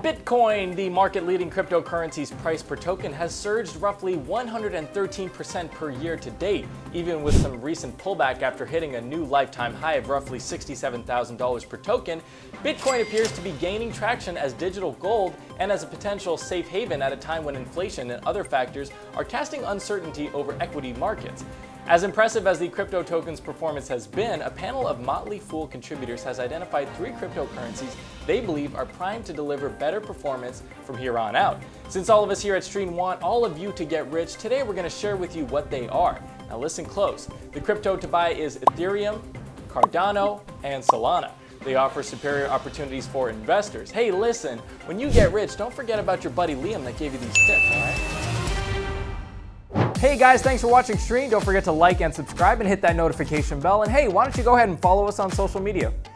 Bitcoin, the market-leading cryptocurrency's price per token, has surged roughly 113% per year to date, even with some recent pullback after hitting a new lifetime high of roughly $67,000 per token. Bitcoin appears to be gaining traction as digital gold and as a potential safe haven at a time when inflation and other factors are casting uncertainty over equity markets. As impressive as the crypto token's performance has been, a panel of Motley Fool contributors has identified 3 cryptocurrencies they believe are primed to deliver better performance from here on out. Since all of us here at Stream want all of you to get rich, today we're going to share with you what they are. Now listen close. The crypto to buy is Ethereum, Cardano, and Solana. They offer superior opportunities for investors. Hey, listen, when you get rich, don't forget about your buddy Liam that gave you these tips, all right? Hey guys, thanks for watching Stream. Don't forget to like and subscribe and hit that notification bell. And hey, why don't you go ahead and follow us on social media?